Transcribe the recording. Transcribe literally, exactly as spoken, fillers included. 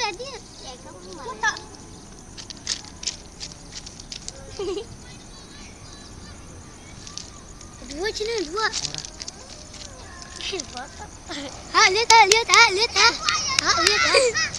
dia. Ya kamu malah. Dua cina dua. Ha lihat ha lihat ha lihat ha. Ha lihat ha.